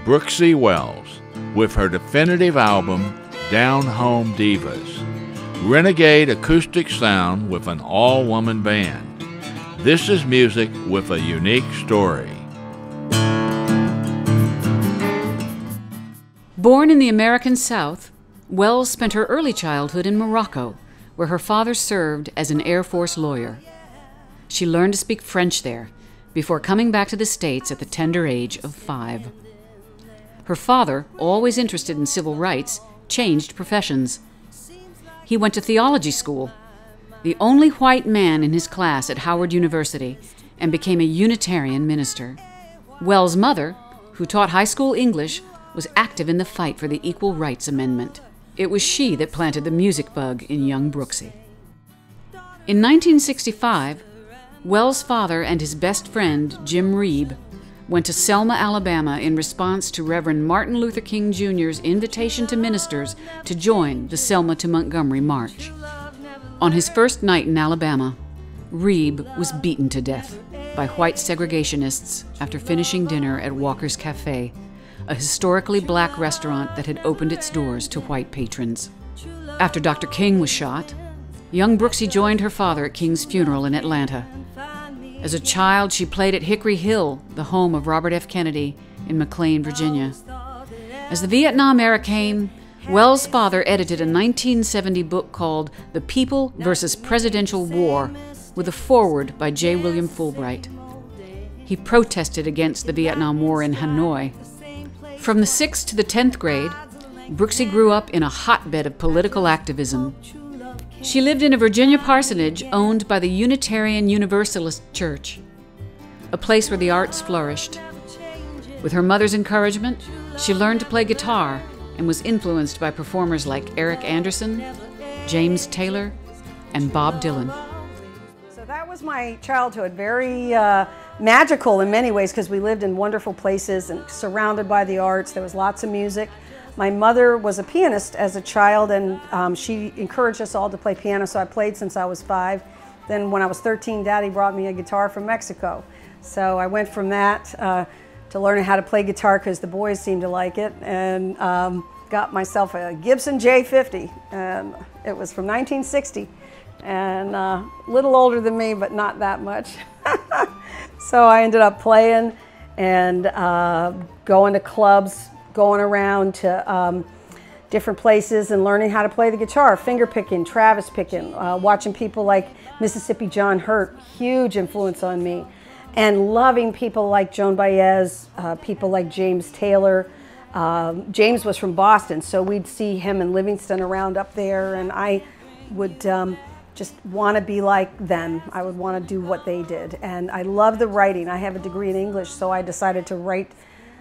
Brooksy Wells with her definitive album, Down Home Divas. Renegade acoustic sound with an all-woman band. This is music with a unique story. Born in the American South, Wells spent her early childhood in Morocco, where her father served as an Air Force lawyer. She learned to speak French there before coming back to the States at the tender age of 5. Her father, always interested in civil rights, changed professions. He went to theology school, the only white man in his class at Howard University, and became a Unitarian minister. Wells' mother, who taught high school English, was active in the fight for the Equal Rights Amendment. It was she that planted the music bug in young Brooksy. In 1965, Wells' father and his best friend, Jim Reeb, went to Selma, Alabama in response to Reverend Martin Luther King Jr.'s invitation to ministers to join the Selma to Montgomery March. On his first night in Alabama, Reeb was beaten to death by white segregationists after finishing dinner at Walker's Cafe, a historically black restaurant that had opened its doors to white patrons. After Dr. King was shot, young Brooksy joined her father at King's funeral in Atlanta. As a child, she played at Hickory Hill, the home of Robert F. Kennedy, in McLean, Virginia. As the Vietnam era came, Wells' father edited a 1970 book called The People versus Presidential War, with a foreword by J. William Fulbright. He protested against the Vietnam War in Hanoi. From the 6th to the 10th grade, Brooksy grew up in a hotbed of political activism. She lived in a Virginia parsonage owned by the Unitarian Universalist Church, a place where the arts flourished. With her mother's encouragement, she learned to play guitar and was influenced by performers like Eric Anderson, James Taylor, and Bob Dylan. So that was my childhood, very magical in many ways because we lived in wonderful places and surrounded by the arts. There was lots of music. My mother was a pianist as a child, and she encouraged us all to play piano, so I played since I was 5. Then when I was 13, Daddy brought me a guitar from Mexico. So I went from that to learning how to play guitar because the boys seemed to like it, and got myself a Gibson J50, and it was from 1960, and a little older than me, but not that much. So I ended up playing and going to clubs, going around to different places and learning how to play the guitar, finger picking, Travis picking, watching people like Mississippi John Hurt, huge influence on me, and loving people like Joan Baez, people like James Taylor. James was from Boston, so we'd see him in Livingston around up there, and I would just want to be like them. I would want to do what they did, and I love the writing. I have a degree in English, so I decided to write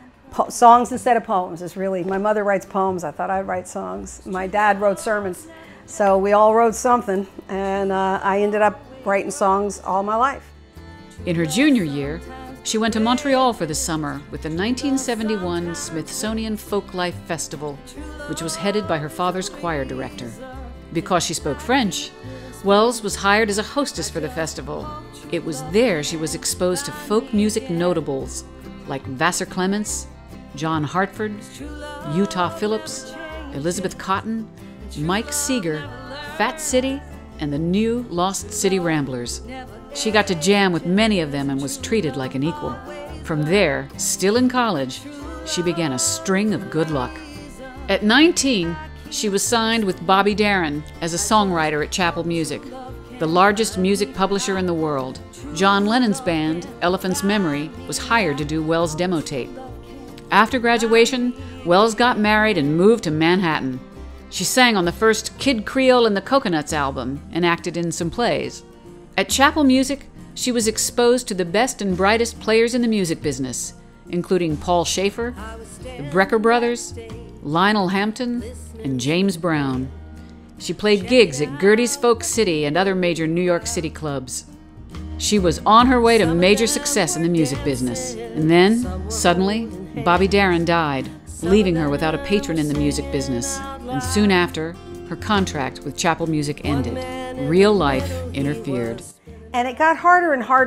songs instead of poems. It's really, my mother writes poems, I thought I'd write songs. My dad wrote sermons, so we all wrote something, and I ended up writing songs all my life. In her junior year, she went to Montreal for the summer with the 1971 Smithsonian Folklife Festival, which was headed by her father's choir director. Because she spoke French, Wells was hired as a hostess for the festival. It was there she was exposed to folk music notables like Vassar Clements, John Hartford, Utah Phillips, Elizabeth Cotton, Mike Seeger, Fat City, and the new Lost City Ramblers. She got to jam with many of them and was treated like an equal. From there, still in college, she began a string of good luck. At 19, she was signed with Bobby Darin as a songwriter at Chappell Music, the largest music publisher in the world. John Lennon's band, Elephant's Memory, was hired to do Wells' demo tape. After graduation, Wells got married and moved to Manhattan. She sang on the first Kid Creole and the Coconuts album and acted in some plays. At Chappell Music, she was exposed to the best and brightest players in the music business, including Paul Schaefer, the Brecker Brothers, Lionel Hampton, and James Brown. She played gigs at Gertie's Folk City and other major New York City clubs. She was on her way to major success in the music business. And then, suddenly, Bobby Darin died, leaving her without a patron in the music business. And soon after, her contract with Chappell Music ended. Real life interfered. And it got harder and harder.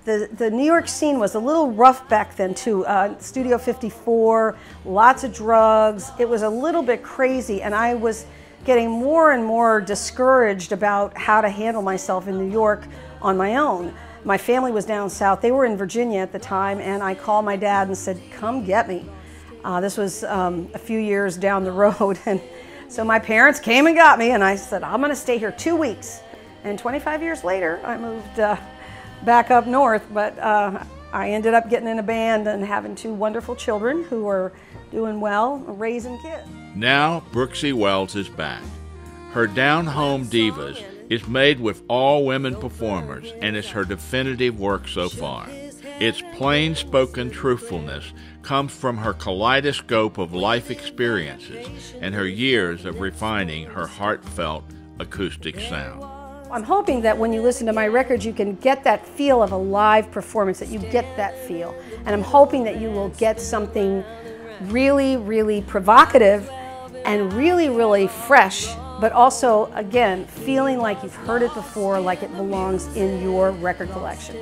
The New York scene was a little rough back then too. Studio 54, lots of drugs. It was a little bit crazy, and I was getting more and more discouraged about how to handle myself in New York on my own. My family was down south. They were in Virginia at the time, and I called my dad and said, come get me. This was a few years down the road, and so my parents came and got me, and I said, I'm going to stay here 2 weeks. And 25 years later, I moved back up north, but I ended up getting in a band and having 2 wonderful children who are doing well, raising kids. Now, Brooksy Wells is back. Her Down Home Divas is made with all-women performers and is her definitive work so far. Its plain-spoken truthfulness comes from her kaleidoscope of life experiences and her years of refining her heartfelt acoustic sound. I'm hoping that when you listen to my records, you can get that feel of a live performance, that you get that feel. And I'm hoping that you will get something really, really provocative and really, really fresh, but also, again, feeling like you've heard it before, like it belongs in your record collection.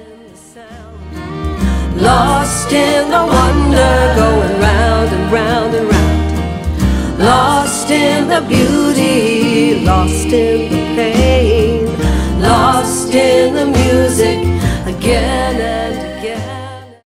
Lost in the wonder, going round and round and round. Lost in the beauty, lost in the